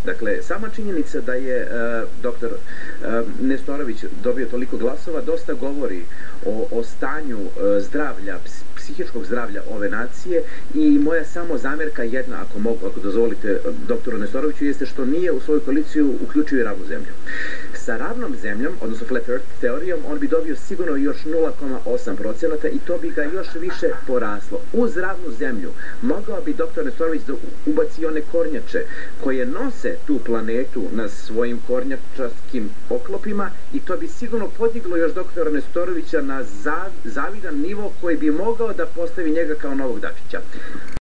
Dakle, sama činjenica da je doktor Nestorović dobio toliko glasova dosta govori o stanju zdravlja, psihičkog zdravlja ove nacije i moja samo zamjerka jedna, ako dozvolite doktoru Nestoroviću, jeste što nije u svoju koaliciju uključio i ravnu zemlju. Sa ravnom zemljom, odnosno flat earth teorijom, on bi dobio sigurno još 0,8% i to bi ga još više poraslo. Uz ravnu zemlju mogao bi doktor Nestorović da ubaci one kornjače koje nose tu planetu na svojim kornjačarskim oklopima i to bi sigurno podiglo još doktora Nestorovića na zavidan nivo koji bi mogao da postavi njega kao novog Dačića.